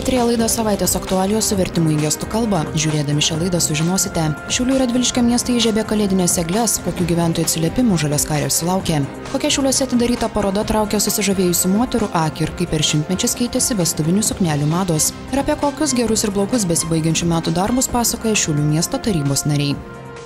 Eterėje laida Savaitės aktualijos su vertimu į gestų kalbą. Žiūrėdami šią laidą sužinosite. Šiaulių ir Radviliškio miestai įžiebė kalėdinės egles, kokių gyventojų atsiliepimų Žaliaskarės sulaukė. Kokia Šiauliuose atidaryta paroda traukia susižavėjusių moterų akį ir kaip per šimtmečius keitėsi vestuvinių suknelių mados. Ir apie kokius gerus ir blogus besibaigiančių metų darbus pasakoja Šiaulių miesto tarybos nariai.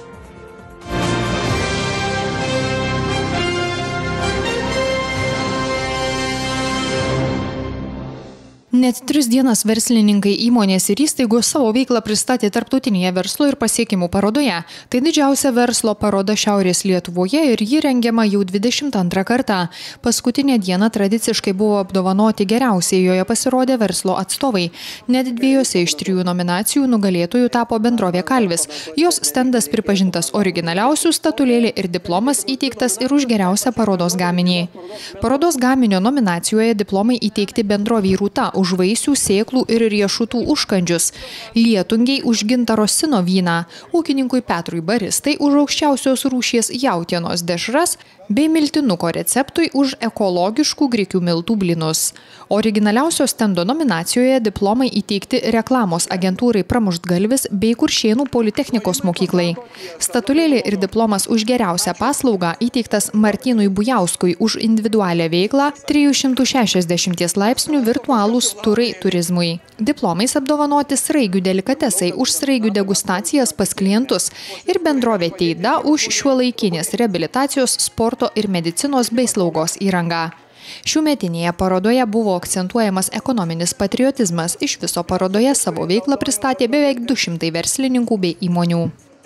Net 3 dienas verslininkai, įmonės ir įstaigos savo veiklą pristatė tarptautinėje verslo ir pasiekimų parodoje. Tai didžiausia verslo paroda Šiaurės Lietuvoje ir ji rengiama jau 22 kartą. Paskutinę dieną tradiciškai buvo apdovanoti geriausiai, joje pasirodė verslo atstovai. Net 2 iš 3 nominacijų nugalėtojų tapo bendrovė Kalvis. Jos stendas pripažintas originaliausių, statulėlė ir diplomas įteiktas ir už geriausią parodos gaminį. Parodos gaminio nominacijoje diplomai įteikti bendrovei Rūta už vaisių, sėklų ir riešutų užkandžius, Lietungiai už gintaro sino vyną, ūkininkui Petrui Baristai už aukščiausios rūšies jautienos dešras bei miltinuko receptui už ekologiškų grikių miltų blynus. Originaliausio stendo nominacijoje diplomai įteikti reklamos agentūrai Pramuštgalvis bei Kuršėnų politechnikos mokyklai. Statulėlė ir diplomas už geriausią paslaugą įteiktas Martynui Bujauskui už individualią veiklą 360 laipsnių virtualūs turai turizmui. Diplomais apdovanoti sraigių delikatesai už sraigių degustacijas pas klientus ir bendrovė Teida už šiuolaikinės reabilitacijos, sporto ir medicinos bei slaugos įrangą. Šiųmetinėje parodoje buvo akcentuojamas ekonominis patriotizmas. Iš viso parodoje savo veiklą pristatė beveik 200 verslininkų bei įmonių.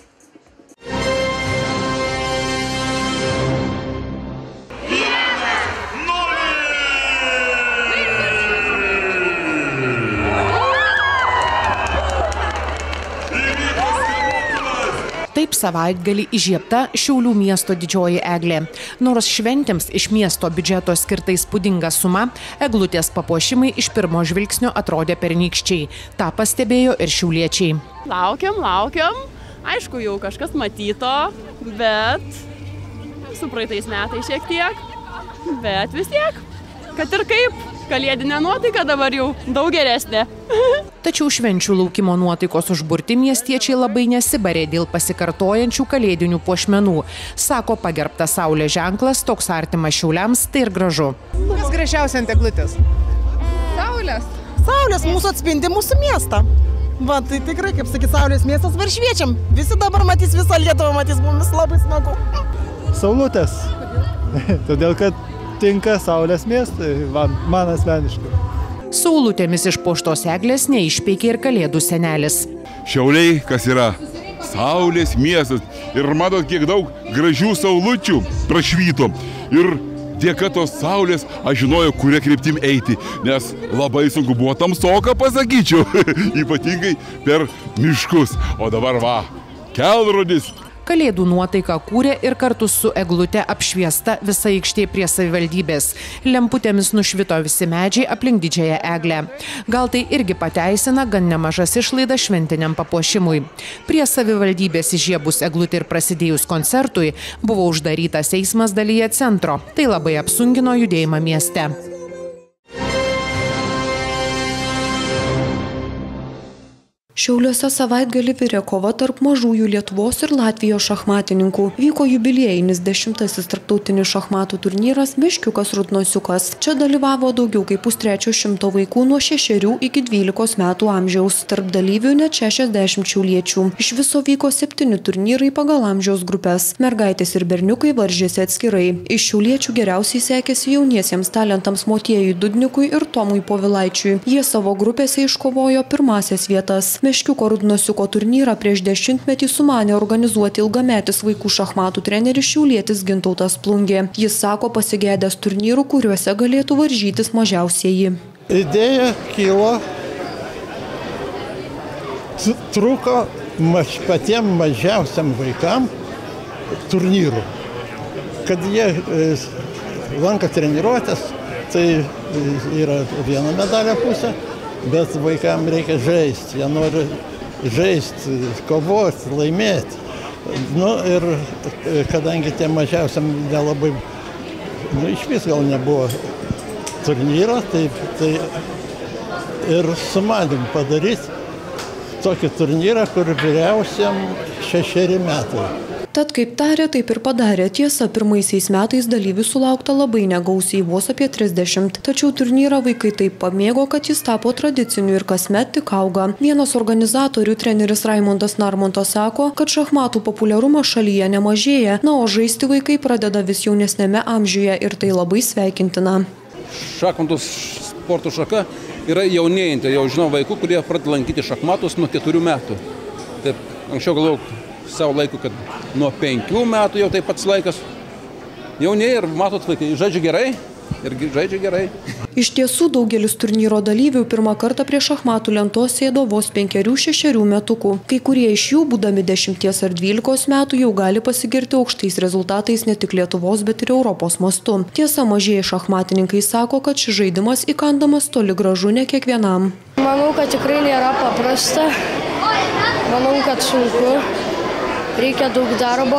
Taip savaitgalį įžiebta Šiaulių miesto didžioji eglė. Nors šventėms iš miesto biudžeto skirta įspūdinga suma, eglutės papuošimai iš pirmo žvilgsnio atrodė pernykščiai. Ta pastebėjo ir šiauliečiai. Laukiam. Aišku, jau kažkas matyto, bet su praeitais metais šiek tiek. Bet vis tiek, kad ir kaip, kalėdinė nuotaika dabar jau daug geresnė. Tačiau švenčių laukimo nuotaikos užburti miestiečiai labai nesibarė dėl pasikartojančių kalėdinių puošmenų. Sako, pagerbtas saulės ženklas, toks artimas Šiauliams, tai ir gražu. Kas gražiausia ant eglutės? Saulės. Saulės mūsų atspindi mūsų miestą. Va, tai tikrai, kaip sakyt, saulės miestas var šviečiam. Visi dabar matys, visą Lietuvą matys, mums labai smagu. Saulutės. Todėl, kad tinka saulės miestui, man asmeniškai. Saulutėmis išpuoštos eglės neišpeikė ir kalėdų senelis. Šiauliai, kas yra saulės miestas. Ir matot, kiek daug gražių saulučių prašvyto. Ir dėka tos saulės aš žinojau, kuria kryptim eiti. Nes labai sunku buvo tamsoka, pasakyčiau. Ypatingai per miškus. O dabar va, kelrodis. Kalėdų nuotaiką kūrė ir kartu su eglute apšviesta visa aikštė prie savivaldybės. Lemputėmis nušvito visi medžiai aplink didžiąją eglę. Gal tai irgi pateisina gan nemažas išlaidas šventiniam papuošimui. Prie savivaldybės įžiebus eglutę ir prasidėjus koncertui buvo uždarytas eismas dalyje centro. Tai labai apsunkino judėjimą mieste. Šiauliuose savaitgalį virė kova tarp mažųjų Lietuvos ir Latvijos šachmatininkų. Vyko jubiliejinis 10-asis tarptautinis šachmatų turnyras Meškiukas Rudnosiukas. Čia dalyvavo daugiau kaip 300 vaikų nuo 6 iki 12 metų amžiaus. Tarp dalyvių net 60 šiauliečių. Iš viso vyko 7 turnyrai pagal amžiaus grupės. Mergaitės ir berniukai varžėsi atskirai. Iš šiauliečių geriausiai sekėsi jauniesiems talentams Motiejui Dudnikui ir Tomui Povilaičiui. Jie savo grupėse iškovojo pirmąsias vietas. Meškiuko Rudnosiuko turnyrą prieš 10-metį sumanė organizuoti ilgametis vaikų šachmatų treneris šiaulietis Gintautas Plungė. Jis sako pasigedęs turnyrų, kuriuose galėtų varžytis mažiausieji. Idėja kilo, truko patiem mažiausiam vaikam turnyrų. Kad jie lanka treniruotės, tai yra viena medalio pusė. Bet vaikam reikia žaisti, jie nori žaisti, kovoti, laimėti. Nu ir kadangi tie mažiausiam nelabai, iš vis gal nebuvo turnyro, tai ir sumanėm padaryti tokį turnyrą, kur vyriausiam 6 metai. Tad kaip tarė, taip ir padarė. Tiesa, pirmaisiais metais dalyvių sulaukta labai negausiai, vos apie 30. Tačiau turnyrą vaikai taip pamėgo, kad jis tapo tradiciniu ir kasmet tik auga. Vienas organizatorių, treneris Raimondas Narmontas, sako, kad šachmatų populiarumas šalyje nemažėja, na, o žaisti vaikai pradeda vis jaunesnėme amžiuje ir tai labai sveikintina. Šachmatų sporto šaka yra jaunėjanti. Jau žinau vaikų, kurie pradeda lankyti šachmatus nuo 4 metų. Taip, anksčiau galvojau savo laiku, kad nuo 5 metų jau taip pats laikas jaunėja ir matot, vaikai žaidžia gerai ir žaidžia gerai. Iš tiesų, daugelis turnyro dalyvių pirmą kartą prie šachmatų lentos sėdo vos 5–6 metukų. Kai kurie iš jų, būdami 10 ar 12 metų, jau gali pasigirti aukštais rezultatais ne tik Lietuvos, bet ir Europos mastu. Tiesa, mažieji šachmatininkai sako, kad šis žaidimas įkandamas toli gražu ne kiekvienam. Manau, kad tikrai nėra paprasta. Manau, kad sunku. Reikia daug darbo,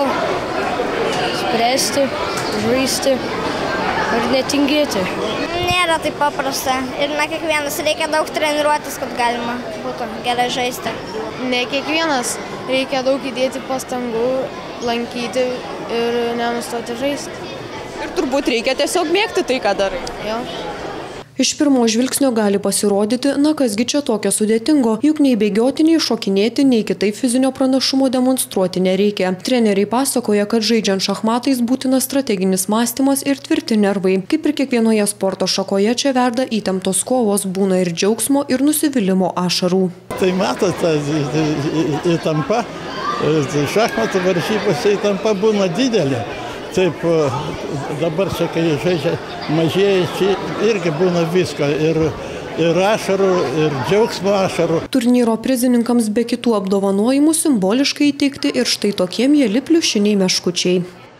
spręsti, žaisti ir netingėti. Nėra taip paprasta ir ne kiekvienas. Reikia daug treniruotis, kad galima būtų gerai žaisti. Ne kiekvienas. Reikia daug įdėti pastangų, lankyti ir nenustoti žaisti. Ir turbūt reikia tiesiog mėgti tai, ką darai. Jo. Iš pirmo žvilgsnio gali pasirodyti, na kasgi čia tokio sudėtingo, juk nei bėgioti, nei šokinėti, nei kitaip fizinio pranašumo demonstruoti nereikia. Treneriai pasakoja, kad žaidžiant šachmatais būtinas strateginis mąstymas ir tvirti nervai. Kaip ir kiekvienoje sporto šakoje, čia verda įtemptos kovos, būna ir džiaugsmo, ir nusivylimo ašarų. Tai matote, įtampa, šachmatų varžybose įtampa būna didelė. Taip, dabar čia, kai žaidžia mažieji, irgi būna visko, ir ašarų, ir džiaugsmo ašarų. Turnyro prizininkams be kitų apdovanojimų simboliškai įteikti ir štai tokie mieli pliušiniai meškučiai.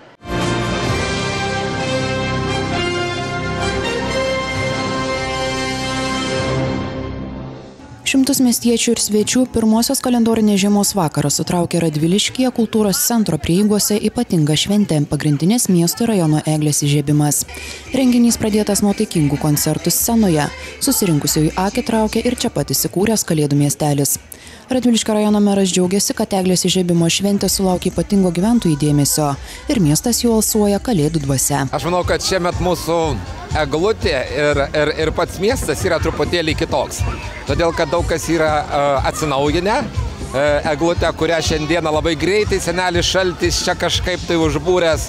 Šimtus miestiečių ir svečių pirmosios kalendorinės žiemos vakarą sutraukė Radviliškyje kultūros centro prieigose ypatinga šventė – pagrindinės miesto rajono eglės įžiebimas. Renginys pradėtas nuotaikingų koncertų scenoje. Susirinkusiųjų akį traukė ir čia pat įsikūręs Kalėdų miestelis. Radviliškio rajono meras džiaugiasi, kad eglės įžiebimo šventė sulaukė ypatingo gyventojų dėmesio ir miestas jau alsuoja Kalėdų dvasia. Aš manau, kad šiemet mūsų eglutė ir pats miestas yra truputėlį kitoks. Todėl, kad daug kas yra atsinaujinę. Eglutę, kurią šiandieną labai greitai senelis Šaltis čia kažkaip tai užbūręs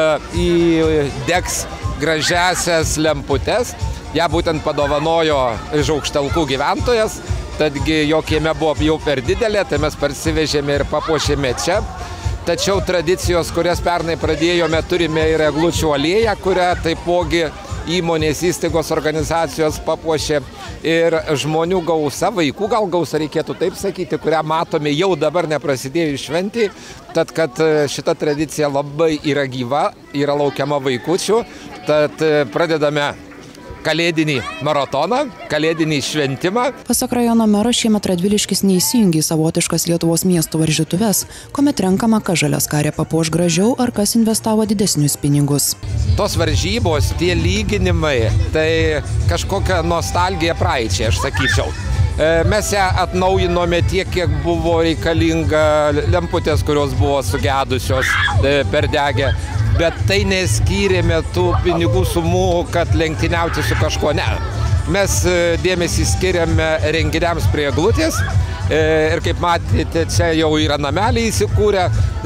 įdegs gražiasias lemputes. Ja būtent padovanojo iš Aukštelkų gyventojas. Tadgi jo kieme buvo jau per didelė, tai mes parsivežėme ir papuošėme čia. Tačiau tradicijos, kurias pernai pradėjome, turime ir eglučių alėją, kurią taipogi įmonės įstaigos organizacijos papuošė. Ir žmonių gausa, vaikų gal gausa reikėtų taip sakyti, kurią matome jau dabar neprasidėjus šventį. Tad, kad šita tradicija labai yra gyva, yra laukiama vaikučių, tad pradedame kalėdinį maratoną, kalėdinį šventimą. Pasak rajono mero, šiemet Radviliškis neįsijungė savotiškas Lietuvos miestų varžytuves, kuomet renkama, kas Žaliaskarę papuoš gražiau ar kas investavo didesnius pinigus. Tos varžybos, tie lyginimai, tai kažkokia nostalgija praeičiai, aš sakyčiau. Mes ją atnaujinome tiek, kiek buvo reikalinga, lemputės, kurios buvo sugedusios, perdegę. Bet tai neskyrėme tų pinigų sumų, kad lenktyniauti su kažko, ne. Mes dėmesį skiriame renginiams prie eglutės ir kaip matėte, čia jau yra nameliai įsikūrę,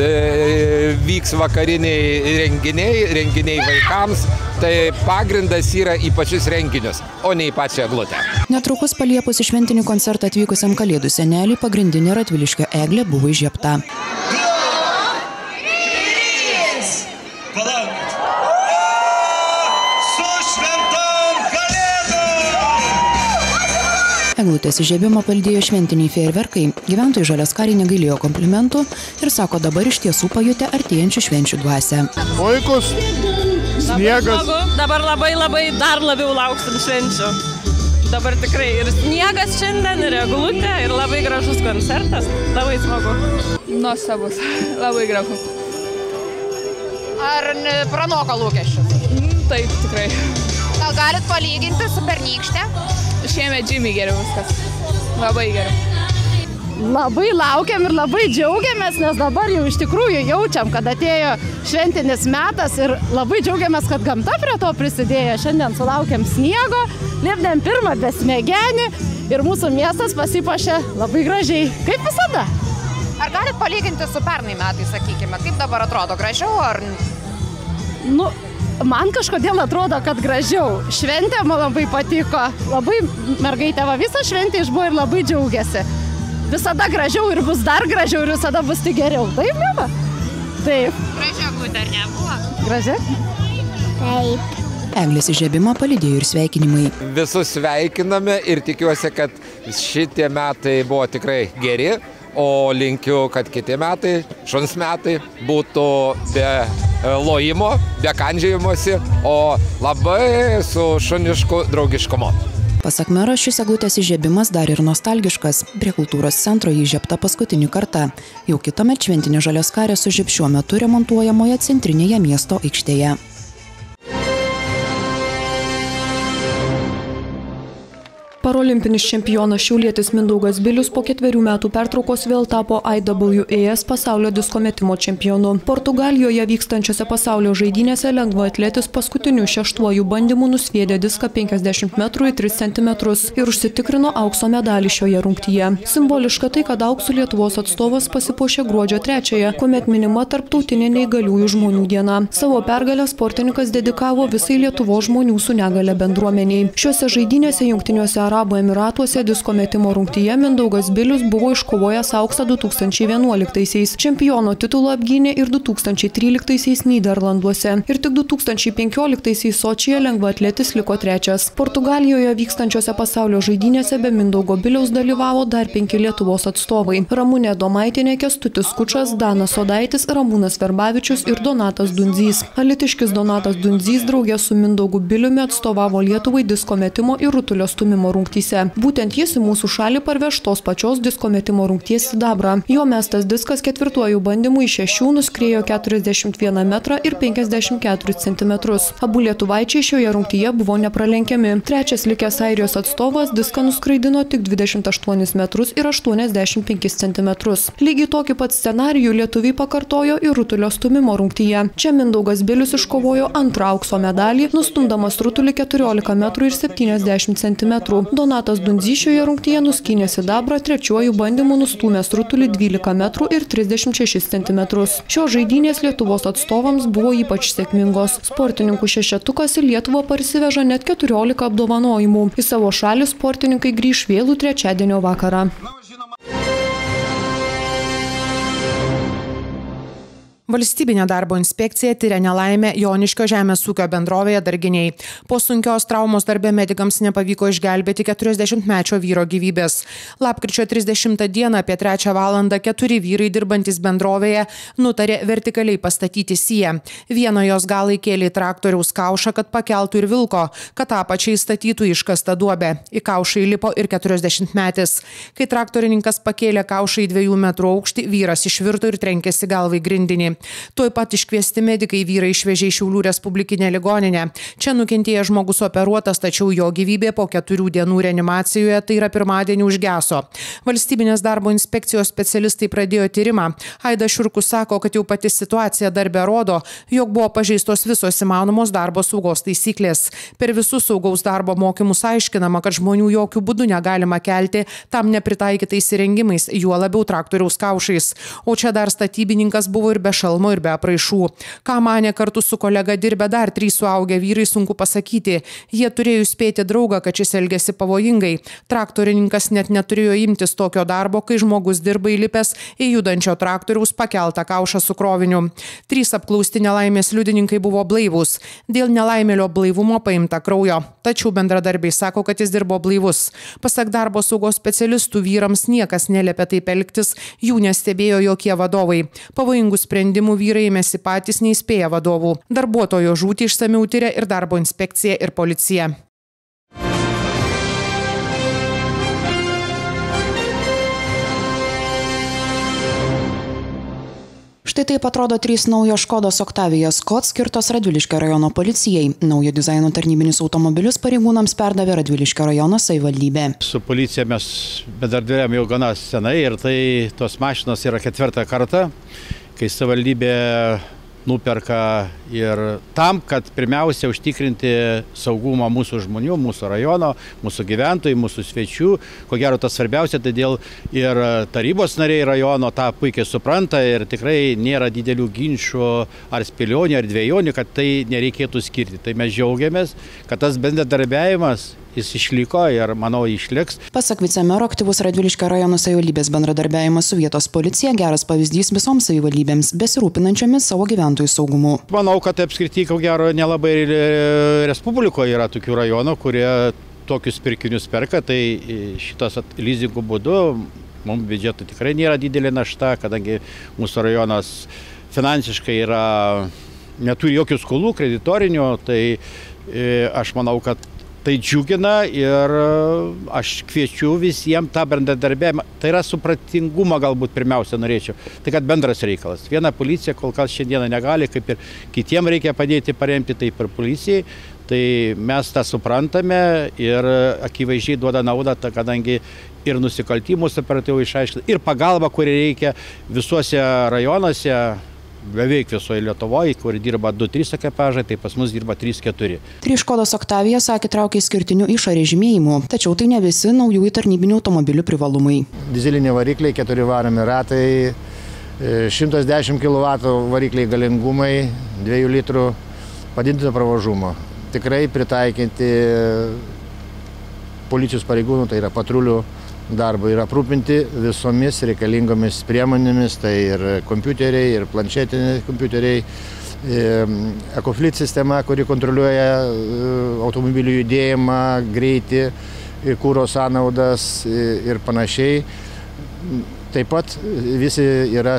vyks vakariniai renginiai vaikams, tai pagrindas yra į pačius renginius, o ne į pačią eglutę. Netrukus paliepus į šventinį koncertą atvykusiam Kalėdų seneliui pagrindinė Radviliškio eglė buvo įžiebta. Eglutės įžiebimą palydėjo šventiniai fejerverkai. Gyventojai Žaliaskarei negailėjo komplimentų ir sako dabar iš tiesų pajutę artėjančių švenčių dvasią. Puikus, sniegas. Dabar labai dar labiau lauksim švenčių. Dabar tikrai ir sniegas šiandien, ir eglutė, ir labai gražus koncertas. Labai smagu. Nuostabus, labai gražu. Ar pranoko lūkesčius? Taip, tikrai. Gal galit palyginti su pernykšte? šiemet žymiai geriau viskas. Labai geriau. Labai laukiam ir labai džiaugiamės, nes dabar jau iš tikrųjų jaučiam, kad atėjo šventinis metas ir labai džiaugiamės, kad gamta prie to prisidėjo. Šiandien sulaukiam sniego, lipdėm pirmą besmegenį ir mūsų miestas pasipuošė labai gražiai, kaip visada. Ar galit palyginti su pernai metais, sakykime, kaip dabar atrodo, gražiau ar... Nu, man kažkodėl atrodo, kad gražiau. Šventė man labai patiko, labai mergaitė va visą šventę išbuvo ir labai džiaugiasi. Visada gražiau ir bus dar gražiau ir visada bus tik geriau. Taip, neva? Taip. Gražia eglutė ar nebuvo? Gražia? Taip. Eglės įžiebimą palydėjo ir sveikinimai. Visus sveikiname ir tikiuosi, kad šitie metai buvo tikrai geri, o linkiu, kad kiti metai, šuns metai, būtų be lojimo, be kandžiojimosi, o labai su šunišku draugiškumu. Pasak mero, šis eglutės įžiebimas dar ir nostalgiškas. Prie kultūros centro jį įžiebta paskutinį kartą. Jau kitąmet šventinė žaliaskarė sužiebs šiuo metu remontuojamoje centrinėje miesto aikštėje. Parolimpinis čempionas šiaulietis Mindaugas Bilius po 4 metų pertraukos vėl tapo IWAS pasaulio disko metimo čempionu. Portugalijoje vykstančiose pasaulio žaidynėse lengvaatletis paskutiniu 6 bandymu nusviedė diską 50 metrų į 3 cm ir užsitikrino aukso medalį šioje rungtyje. Simboliška tai, kad auksu Lietuvos atstovas pasipuošė gruodžio 3-ąją, kuomet minima tarptautinė neįgaliųjų žmonių diena. Savo pergalę sportininkas dedikavo visai Lietuvos žmonių su negale bendruomeniai. Šiuose žaidynėse Jungtiniuose Arabų Emiratuose disko metimo rungtyje Mindaugas Bilius buvo iškovojęs auksą 2011-aisiais. Čempiono titulą apgynė ir 2013-aisiais Nyderlanduose. Ir tik 2015-aisiais Sočyje lengvaatletis liko 3. Portugalijoje vykstančiose pasaulio žaidynėse be Mindaugo Biliaus dalyvavo dar 5 Lietuvos atstovai. Ramunė Domaitienė, Kęstutis Kučas, Danas Sodaitis, Ramūnas Verbavičius ir Donatas Dundzys. Alytiškis Donatas Dundzys draugė su Mindaugu Biliumi atstovavo Lietuvai disko metimo ir rutulio stūmimo rungtyse. Būtent jis į mūsų šalį parveš tos pačios disko metimo rungties sidabrą. Jo mestas diskas 4 bandymu iš 6 nuskriejo 41 metrą ir 54 cm. Abu lietuvaičiai šioje rungtyje buvo nepralenkiami. 3. likęs Airijos atstovas diską nuskraidino tik 28 metrus ir 85 cm. Lygiai tokį pat scenarijų lietuviai pakartojo ir rutulio stūmimo rungtyje. Čia Mindaugas Bilius iškovojo 2 aukso medalį, nustumdamas rutulį 14 metrų ir 70 cm. Donatas Dundzys šioje rungtyje nuskynė sidabrą, 3 bandymu nustūmęs rutulį 12 metrų ir 36 cm. Šios žaidynės Lietuvos atstovams buvo ypač sėkmingos. Sportininkų šešetukas į Lietuvą parsiveža net 14 apdovanojimų. Į savo šalį sportininkai grįš vėlų trečiadienio vakarą. Valstybinė darbo inspekcija tyria nelaimę Joniškio žemės ūkio bendrovėje Darginiai. Po sunkios traumos darbe medikams nepavyko išgelbėti 40-mečio vyro gyvybės. Lapkričio 30 dieną apie 3 valandą 4 vyrai dirbantis bendrovėje nutarė vertikaliai pastatyti sieją. Vieną jos galą įkėlė į traktoriaus kaušą, kad pakeltų ir vilko, kad apačiai statytų iškastą duobę. Į kaušą įlipo ir 40-metis. Kai traktorininkas pakėlė kaušą į 2 metrų aukštį, vyras išvirto ir trenkėsi galvą į grindinį. Tuoj pat iškviesti medikai vyrą išvežė į Šiaulių Respublikinę ligoninę. Čia nukentėjęs žmogus operuotas, tačiau jo gyvybė po 4 dienų reanimacijoje, tai yra pirmadienį, užgeso. Valstybinės darbo inspekcijos specialistai pradėjo tyrimą. Aidas Šiurkus sako, kad jau pati situacija darbe rodo, jog buvo pažeistos visos įmanomos darbo saugos taisyklės. Per visus saugaus darbo mokymus aiškinama, kad žmonių jokių būdų negalima kelti tam nepritaikytais įrengimais, juo labiau traktoriaus kaušais. O čia dar statybininkas buvo ir be šalmo ir be apraišų. Ką manė kartu su kolega dirbę dar 3 suaugę vyrai, sunku pasakyti. Jie turėjo įspėti draugą, kad šis elgėsi pavojingai. Traktorininkas net neturėjo imtis tokio darbo, kai žmogus dirba įlipęs į judančio traktoriaus pakeltą kaušą su kroviniu. 3 apklausti nelaimės liudininkai buvo blaivūs. Dėl nelaimėlio blaivumo paimta kraujo. Tačiau bendradarbiai sako, kad jis dirbo blaivus. Pasak darbo saugos specialistų, vyrams niekas neliepė taip elgtis, jų nestebėjo jokie vadovai. Pavojingų sprendimų vyrai ėmėsi patys, neįspėję vadovų. Darbuotojo žūtį išsamiau tiria ir darbo inspekcija ir policija. Štai taip atrodo 3 naujos Škodos Octavia Scott skirtos Radviliškio rajono policijai. Naujo dizaino tarnybinius automobilius pareigūnams perdavė Radviliškio rajono savivaldybė. Su policija mes bendradarbiavome jau gana senai ir tai tos mašinos yra 4. kartą, kai savivaldybė nuperka ir tam, kad pirmiausia užtikrinti saugumą mūsų žmonių, mūsų rajono, mūsų gyventojų, mūsų svečių. Ko gero tas svarbiausia, todėl ir tarybos nariai rajono tą puikiai supranta ir tikrai nėra didelių ginčių ar spėlionių ar dvejonių, kad tai nereikėtų skirti. Tai mes džiaugiamės, kad tas bendradarbiavimas jis išliko ir, manau, išliks. Pasak vicemero, aktyvus Radviliškio rajono savivaldybės bendradarbiavimas su vietos policija geras pavyzdys visoms savivaldybėms besirūpinančiomis savo gyventojų saugumu. Manau, kad apskritai, ko gero, nelabai Respublikoje yra tokių rajonų, kurie tokius pirkinius perka, tai šitas lizingų būdu mums biudžeto tikrai nėra didelė našta, kadangi mūsų rajonas finansiškai neturi jokių skolų, kreditorinių, tai aš manau, kad tai džiugina ir aš kviečiu visiems tą bendradarbiavimą. Tai yra supratingumą galbūt pirmiausia norėčiau. Tai kad bendras reikalas. Viena policija kol kas šiandieną negali, kaip ir kitiem reikia padėti paremti, taip ir policijai. Tai mes tą suprantame ir akivaizdžiai duoda naudą, kadangi ir nusikaltimus operatyviai išaiškina, ir pagalba, kuri reikia visuose rajonuose, beveik visoje Lietuvoje, kur dirba 2-3 ekipažai, tai pas mus dirba 3-4. 3 Škodos Octavia, sakė, traukia išskirtinių išorės žymėjimų, tačiau tai ne visi naujųjų tarnybinių automobilių privalumai. Dizeliniai varikliai, 4 varomi ratai, 110 kW varikliai galingumai, 2 litrų padidinto pravažumo. Tikrai pritaikinti policijos pareigūnų, tai yra patrulių darbo, yra aprūpinti visomis reikalingomis priemonėmis, tai ir kompiuteriai, ir planšetiniai kompiuteriai, EcoFleet sistema, kuri kontroliuoja automobilių judėjimą, greitį, kuro sąnaudas ir panašiai. Taip pat visi yra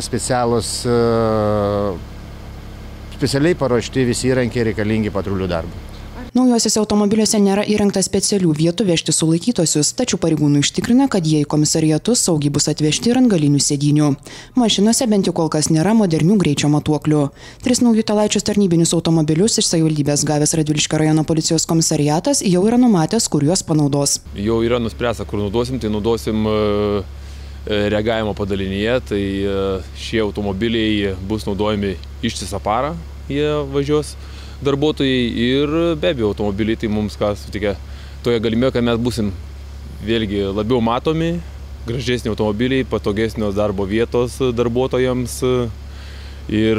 specialiai paruošti visi įrankiai reikalingi patrulių darbui. Naujuosiuose automobiliuose nėra įrengta specialių vietų vežti sulaikytosius, tačiau pareigūnai užtikrina, kad jie į komisariatus saugiai bus atvežti ir ant galinių sėdynių. Mašinose bent jau kol kas nėra modernių greičio matuoklių. 3 naujų talaičius tarnybinius automobilius iš savivaldybės gavęs Radviliškio rajono policijos komisariatas jau yra numatęs, kur juos panaudos. Jau yra nuspręsta, kur naudosim, tai naudosim reagavimo padalinyje, tai šie automobiliai bus naudojami ištisą parą, jie važiuos darbuotojai ir be abejo automobiliai tai mums ką sutikia toje galimybė, kad mes būsim vėlgi labiau matomi, gražesni automobiliai, patogesnios darbo vietos darbuotojams ir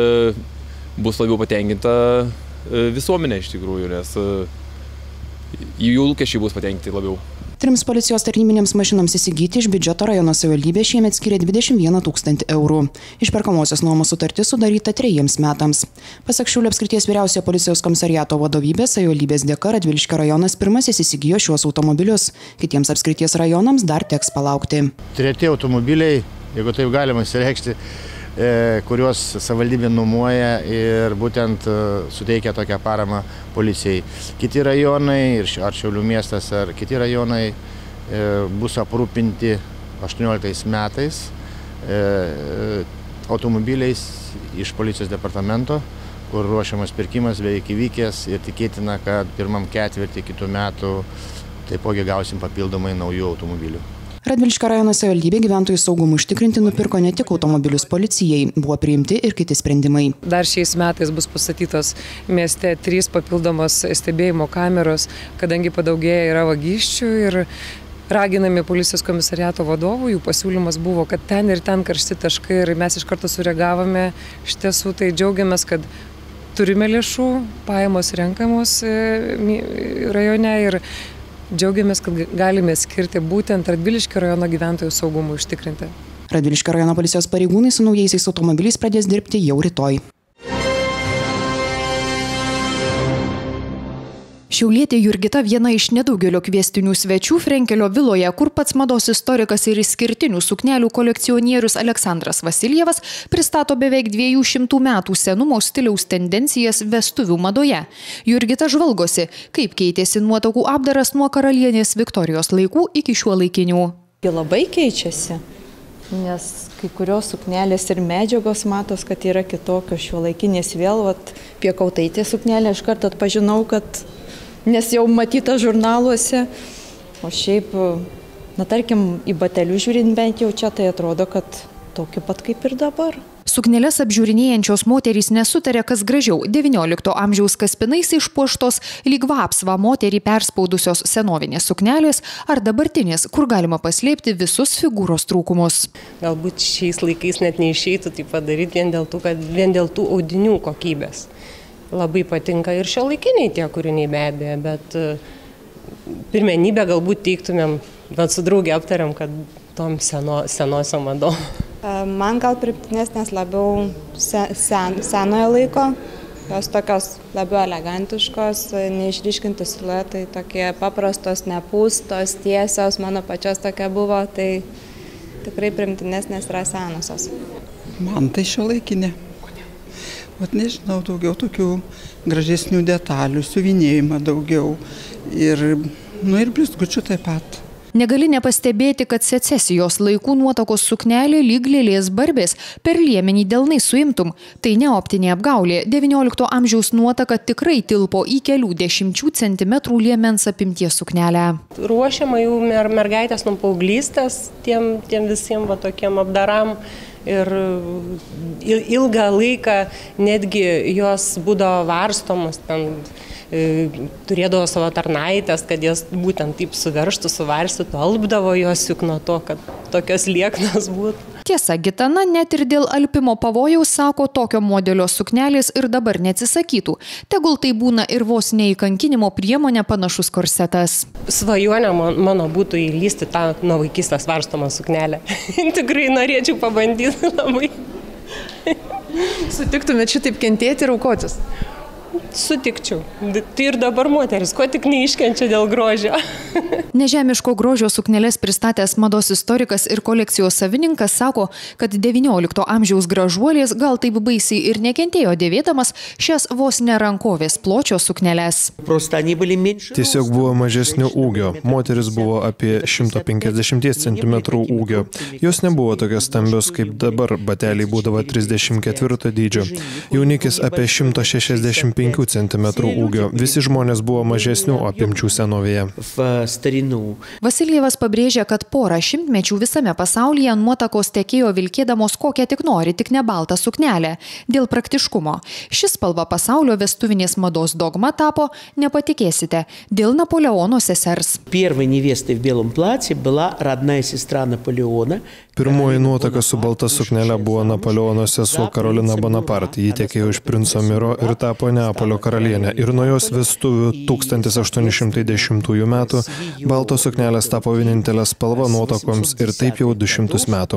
bus labiau patenkinta visuomenė iš tikrųjų, nes jų lūkesčiai bus patenkinti labiau. 3 policijos tarnybinėms mašinoms įsigyti iš biudžeto rajono savivaldybė šiemet skiria 21 000 eurų. Išperkamosios nuomos sutartis sudaryta 3 metams. Pasak Šiaulių apskrities vyriausiojo policijos komisariato vadovybės, savivaldybės dėka Radviliškio rajonas pirmasis įsigijo šiuos automobilius. Kitiems apskrities rajonams dar teks palaukti. 3 automobiliai, jeigu taip galima išsireikšti, kuriuos savivaldybė nuomoja ir būtent suteikia tokią paramą policijai. Kiti rajonai, ar Šiaulių miestas, ar kiti rajonai bus aprūpinti 18 metais automobiliais iš policijos departamento, kur ruošiamas pirkimas beveik įvykęs ir tikėtina, kad pirmam ketvirtį kitų metų taipogi gausim papildomai naujų automobilių. Radviliškio rajono savivaldybė gyventojų saugumui užtikrinti nupirko ne tik automobilius policijai, buvo priimti ir kiti sprendimai. Dar šiais metais bus pastatytos mieste 3 papildomos stebėjimo kameros, kadangi padaugėja yra vagysčių ir raginami policijos komisariato vadovų, jų pasiūlymas buvo, kad ten ir ten karšti taškai ir mes iš karto sureagavome. Iš tiesų tai džiaugiamės, kad turime lėšų, pajamos renkamos rajone ir džiaugiamės, kad galime skirti būtent Radviliškio rajono gyventojų saugumui užtikrinti. Radviliškio rajono policijos pareigūnai su naujaisiais automobiliais pradės dirbti jau rytoj. Šiaulietė Jurgita viena iš nedaugelio kviestinių svečių Frenkelio viloje, kur pats mados istorikas ir išskirtinių suknelių kolekcionierius Aleksandras Vasiljevas pristato beveik 200 metų senumo stiliaus tendencijas vestuvių madoje. Jurgita žvalgosi, kaip keitėsi nuotraukų apdaras nuo karalienės Viktorijos laikų iki šiuolaikinių. Labai keičiasi. nes kai kurios suknelės ir medžiagos matos, kad yra kitokios šiuolaikinės vėl, Piekautaitė suknelė, aš kartą atpažinau, kad nes jau matyta žurnaluose, o šiaip, tarkim, į batelius žiūrint bent jau čia, tai atrodo, kad tokiu pat kaip ir dabar. Sukneles apžiūrinėjančios moterys nesutarė, kas gražiau – XIX amžiaus kaspinais išpuoštos, lyg vapsvą moterį perspaudusios senovinės suknelės ar dabartinės, kur galima paslėpti visus figūros trūkumus. Galbūt šiais laikais net neišeitų tai padaryti vien dėl tų audinių kokybės. Labai patinka ir šiuolaikiniai tie kūriniai be abejo, bet pirmenybę galbūt teiktumėm, bet su draugė aptariam, kad tom senosiom madom. Man gal priimtinesnės labiau senojo laiko, jos tokios labiau elegantiškos, neišryškinti siluetai, tokie paprastos, nepūstos, tiesios, mano pačios tokia buvo, tai tikrai priimtinesnės yra senosios. Man tai šiuolaikinė. Nežinau, daugiau tokių gražesnių detalių, siuvinėjimą daugiau ir blizgučių taip pat. Negali nepastebėti, kad secesijos laikų nuotakos suknelė lyg lėlės barbės, per liemenį delnai suimtum. Tai ne optinė apgaulė. XIX amžiaus nuotaka tikrai tilpo į kelių dešimčių centimetrų liemens apimties suknelę. Ruošiama jau mergaitės nuo paauglystės tiem visiems tokiem apdaram. Ir ilgą laiką netgi jos būdavo varstomos, turėdavo savo tarnaitės, kad jas būtent taip suveržtų, suvarstytų, alpdavo jos juk nuo to, kad tokios lieknos būtų. Tiesa, Gitana net ir dėl alpimo pavojaus sako, tokio modelio suknelės ir dabar neatsisakytų. Tegul tai būna ir vos ne į kankinimo priemonę panašus korsetas. Svajonė mano būtų įlysti tą nuo vaikystės varstomą suknelę. Tikrai norėčiau pabandyti labai. Sutiktumėt šitaip kentėti ir aukotis? Sutikčiau. Tai ir dabar moteris, ko tik neiškenčia dėl grožio. Nežemiško grožio sukneles pristatęs mados istorikas ir kolekcijos savininkas sako, kad XIX amžiaus gražuolės gal taip baisiai ir nekentėjo dėvėdamas šias vos nerankovės pločio sukneles. Tiesiog buvo mažesnio ūgio. Moteris buvo apie 150 cm ūgio. Jos nebuvo tokios stambios kaip dabar, bateliai būdavo 34 dydžio. Jaunikis apie 165 cm ūgio. Visi žmonės buvo mažesnių apimčių senovėje. Vasiljevas pabrėžia, kad porą šimtmečių visame pasaulyje nuotakos tekėjo vilkėdamos kokią tik nori, tik ne baltą suknelę, dėl praktiškumo. Šis spalva pasaulio vestuvinės mados dogma tapo, nepatikėsite, dėl Napoleono sesers. Pirmoji nuotaka su balta suknelė buvo Napoleono sesuo Karolina Bonaparte. Ji tekėjo iš princo Miro ir tapo Neapolio karalienė. Ir nuo jos vestuvių 1810 metų baltos suknelės tapo vienintelė spalva nuotakoms ir taip jau 200 metų.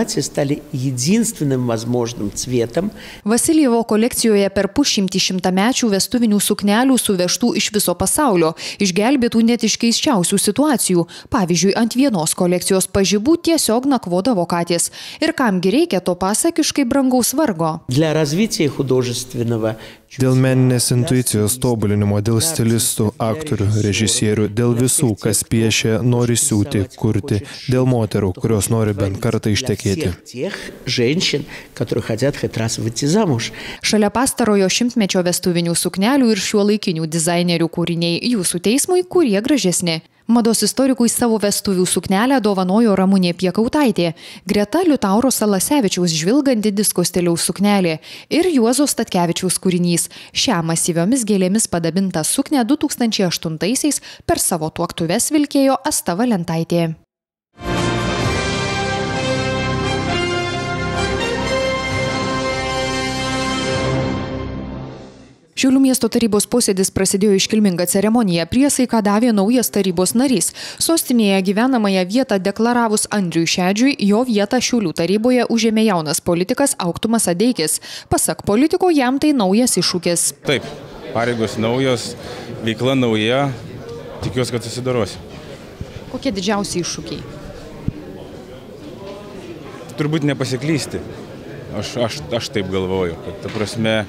Vasiljevo kolekcijoje per pusšimtį šimtamečių vestuvinių suknelių suvežtų iš viso pasaulio, išgelbėtų net iš keisčiausių situacijų. Pavyzdžiui, ant vienos kolekcijos pažibų tiesiog nakvodavo katės. Ir kamgi reikia to pasakiškai brangaus vargo? Dėl meninės intuicijos tobulinimo, dėl stilistų, aktorių, režisierių, dėl visų, kas piešia, nori siūti, kurti, dėl moterų, kurios nori bent kartą ištekėti. Šalia pastarojo šimtmečio vestuvinių suknelių ir šiuolaikinių dizainerių kūriniai jūsų teismui, kurie gražesni. Mados istorikui savo vestuvių suknelę dovanojo Ramunė Piekautaitė, greta Liutauro Salasevičiaus žvilganti disko stiliaus suknelė ir Juozo Statkevičiaus kūrinys. Šią masyviomis gėlėmis padabintą suknę 2008-aisiais per savo tuoktuves vilkėjo Asta Valentaitė. Šiaulių miesto tarybos posėdis prasidėjo iškilminga ceremonija, priesaiką davė naujas tarybos narys. Sostinėje gyvenamąją vietą deklaravus Andriui Šedžiui, jo vietą Šiaulių taryboje užėmė jaunas politikas Auktumas Adeikis. Pasak politiko, jam tai naujas iššūkis. Taip, pareigos naujos, veikla nauja, tikiuosi, kad susidorosiu. Kokie didžiausi iššūkiai? Turbūt nepasiklysti. Aš taip galvoju, kad ta prasme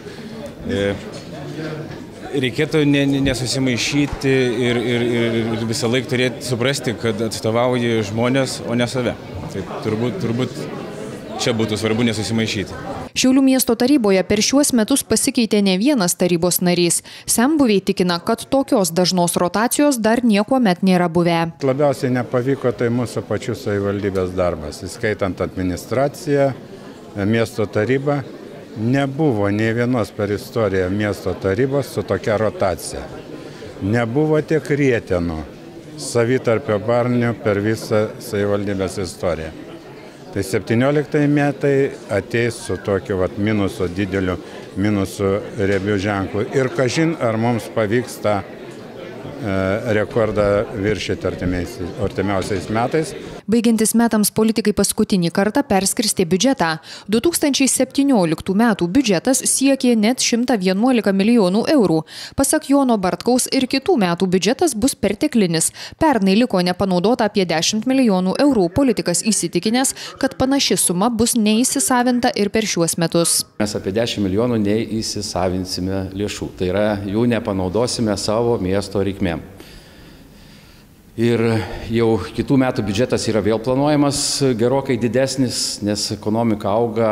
reikėtų nesusimaišyti ir visą laiką turėti suprasti, kad atstovauji žmonės, o ne save. Tai turbūt čia būtų svarbu nesusimaišyti. Šiaulių miesto taryboje per šiuos metus pasikeitė ne vienas tarybos narys. Senbuviai tikina, kad tokios dažnos rotacijos dar niekuomet nėra buvę. Labiausiai nepavyko tai mūsų pačių savivaldybės darbas, įskaitant administraciją, miesto tarybą. Nebuvo nei vienos per istoriją miesto tarybos su tokia rotacija. Nebuvo tiek rietenų, savitarpio barnių per visą savivaldybės istoriją. Tai 17 metai ateis su tokiu minusu, dideliu minusu riebių ženklų. Ir kažin, ar mums pavyks tą rekordą viršyti artimiausiais metais. Baigiantis metams politikai paskutinį kartą perskirstė biudžetą. 2017 metų biudžetas siekė net 111 milijonų eurų. Pasak Jono Bartkaus ir kitų metų biudžetas bus perteklinis. Pernai liko nepanaudota apie 10 milijonų eurų. Politikas įsitikinęs, kad panaši suma bus neįsisavinta ir per šiuos metus. Mes apie 10 milijonų neįsisavinsime lėšų. Tai yra, jų nepanaudosime savo miesto reikmėm. Ir jau kitų metų biudžetas yra vėl planuojamas gerokai didesnis, nes ekonomika auga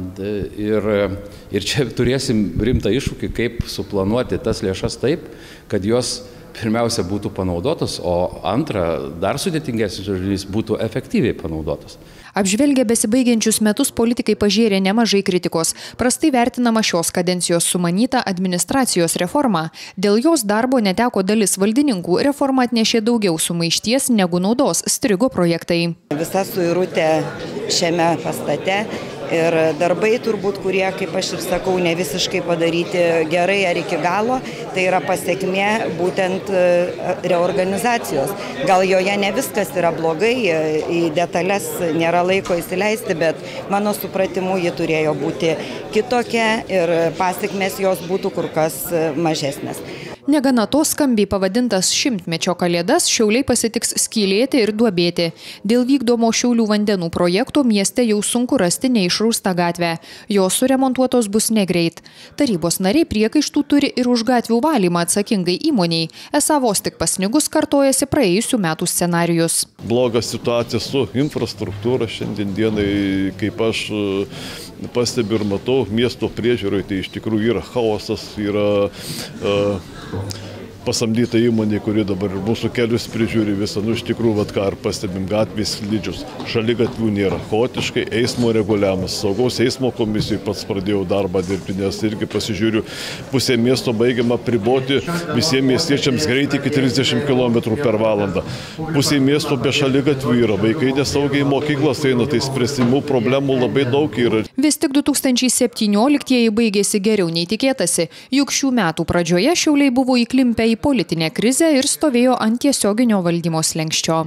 ir čia turėsim rimtą iššūkį, kaip suplanuoti tas lėšas taip, kad jos pirmiausia būtų panaudotos, o antra, dar sudėtingesnis žodis, būtų efektyviai panaudotos. Apžvelgę besibaigiančius metus politikai pažėrė nemažai kritikos. Prastai vertinama šios kadencijos sumanyta administracijos reforma. Dėl jos darbo neteko dalis valdininkų, reforma atnešė daugiau sumaišties negu naudos, strigo projektai. Visa suirutė šiame pastate ir darbai turbūt, kurie, kaip aš ir sakau, ne visiškai padaryti gerai ar iki galo, tai yra pasiekmė būtent reorganizacijos. Gal joje ne viskas yra blogai, į detalės nėra laiko įsileisti, bet mano supratimu ji turėjo būti kitokia ir pasiekmės jos būtų kur kas mažesnės. Negana to, skambiai pavadintas šimtmečio kalėdas Šiauliai pasitiks skylėti ir duobėti. Dėl vykdomo Šiaulių vandenų projekto mieste jau sunku rasti neišraustą gatvę. Jos suremontuotos bus negreit. Tarybos nariai priekaištų turi ir už gatvių valymą atsakingai įmoniai. Esą vos tik pasnigus kartojasi praėjusių metų scenarijus. Bloga situacija su infrastruktūra šiandien dienai, kaip aš pastebiu ir matau, miesto priežiūroje tai iš tikrųjų yra chaosas, yra pasamdyta įmonė, kuri dabar mūsų kelius prižiūri visą, iš tikrųjų, ką ir pastebim, gatvės slidžius, šaligatvių nėra, chaotiškai eismo reguliavimas, saugaus eismo komisijai pats pradėjau darbą dirbti, nes irgi pasižiūriu, pusė miesto baigiama priboti visiems miestiečiams greitį iki 30 km per valandą. Pusė miesto be šaligatvių yra, vaikai nesaugiai į mokyklas eina, tai spręsimų problemų labai daug yra. Vis tik 2017-ieji baigėsi geriau nei tikėtasi, juk šių metų pradžioje Šiauliai buvo įklimpę į politinę krizę ir stovėjo ant tiesioginio valdymo slenksčio.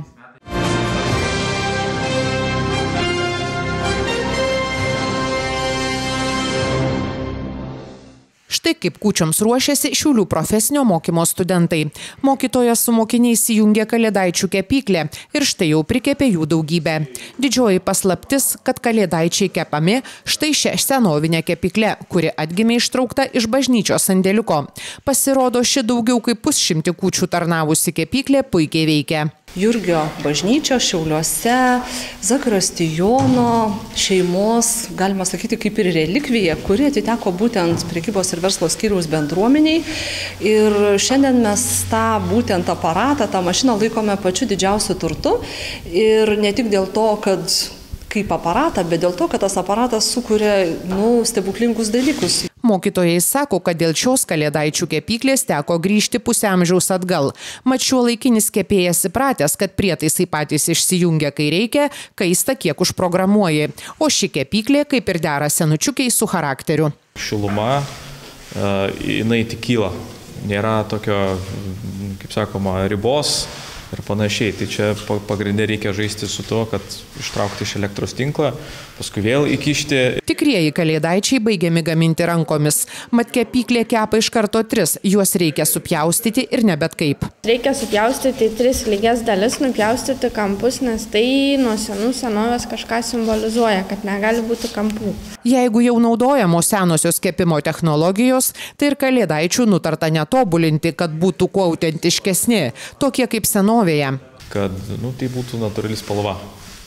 Štai kaip kūčioms ruošiasi Šiaulių profesinio mokymo studentai. Mokytojas su mokiniais įjungė kalėdaičių kepyklę ir štai jau prikepė jų daugybę. Didžioji paslaptis, kad kalėdaičiai kepami štai šią senovinę kepyklę, kuri atgimė ištraukta iš bažnyčios sandėliuko. Pasirodo, ši daugiau kaip 100 kūčių tarnavusi kepyklė puikiai veikia. Jurgio bažnyčios Šiauliuose, Zakristijono šeimos, galima sakyti, kaip ir relikvija, kuri atiteko būtent prekybos ir verslo skyriaus bendruomeniai. Ir šiandien mes tą būtent aparatą, tą mašiną laikome pačiu didžiausiu turtu. Ir ne tik dėl to, kad kaip aparatą, bet dėl to, kad tas aparatas sukuria stebuklingus dalykus. Mokytojai sako, kad dėl šios kalėdaičių kepyklės teko grįžti pusę amžiaus atgal. Mat šiuolaikinis kepėjas įpratęs, kad prietaisai patys išsijungia, kai reikia, kaista kiek užprogramuoji. O ši kepyklė kaip ir dera senučiukiai su charakteriu. Šiluma, jinai tik kyla. Nėra tokio, kaip sakoma, ribos ir panašiai. Tai čia pagrindė reikia žaisti su to, kad ištraukti iš elektros tinklą, paskui vėl įkišti. Tikrieji kalėdaičiai baigiami gaminti rankomis. Mat kepyklė kepa iš karto 3, juos reikia supjaustyti ir ne bet kaip. Reikia supjaustyti 3 lygias dalis, nupjaustyti kampus, nes tai nuo senovės kažką simbolizuoja, kad negali būti kampų. Jeigu jau naudojamos senosios kepimo technologijos, tai ir kalėdaičių nutarta netobulinti, kad būtų kuo autentiškesni, tokie kaip senovėje. Kad tai būtų natūrali spalva.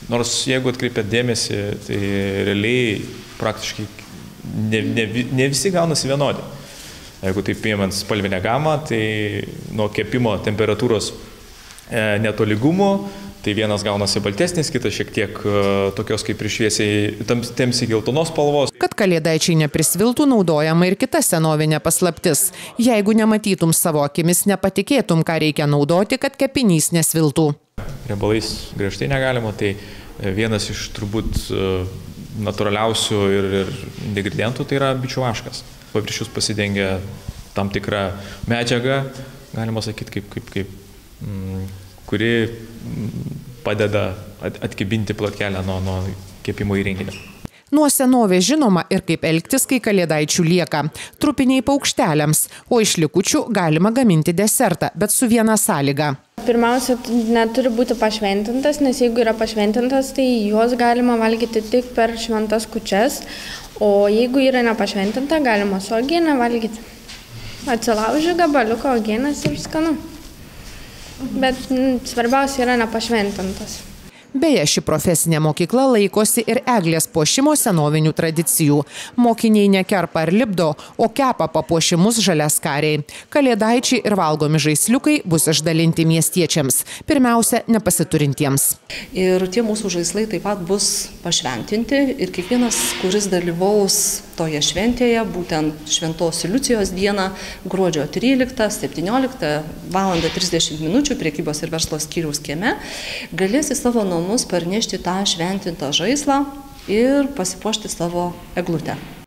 Nors jeigu atkreipėt dėmesį, tai realiai praktiškai ne visi gaunasi vienodi. Jeigu taip paimant spalvinę gamą, tai nuo kepimo temperatūros netolygumo, tai vienas gaunasi baltesnis, kitas šiek tiek tokios kaip ir šviesiai tamsiai geltonos spalvos. Kad kalėdaičiai neprisviltų, naudojama ir kita senovinė paslaptis. Jeigu nematytum savo akimis, nepatikėtum, ką reikia naudoti, kad kepinys nesviltų. Riebalais griežtai negalima, tai vienas iš turbūt natūraliausių ir ingredientų tai yra bičių vaškas. Paviršius pasidengia tam tikrą medžiagą, galima sakyti, kuri padeda atkibinti plotkelę nuo kepimo įrenginio. Nuo senovės žinoma ir kaip elgtis, kai kalėdaičių lieka. Trupiniai paukšteliams, o iš likučių galima gaminti desertą, bet su viena sąlyga. Pirmiausia, neturi būti pašventintas, nes jeigu yra pašventintas, tai juos galima valgyti tik per šventas kūčias, o jeigu yra nepašventinta, galima su uogiene valgyti. Atsilauži gabaliuką uogienės ir skanu. Bet svarbiausia yra nepašventintas. Beje, ši profesinė mokykla laikosi ir eglės puošimo senovinių tradicijų. Mokiniai nekerpa ar lipdo, o kepa papuošimus žaliaskariai. Kalėdaičiai ir valgomi žaisliukai bus išdalinti miestiečiams, pirmiausia, nepasiturintiems. Ir tie mūsų žaislai taip pat bus pašventinti ir kiekvienas, kuris dalyvaus toje šventėje, būtent Šventos Liucijos dieną, gruodžio 13-17 val. 30 minučių prekybos ir verslo skyriaus kieme, galės į savo namus parnešti tą šventintą žaislą ir pasipuošti savo eglutę.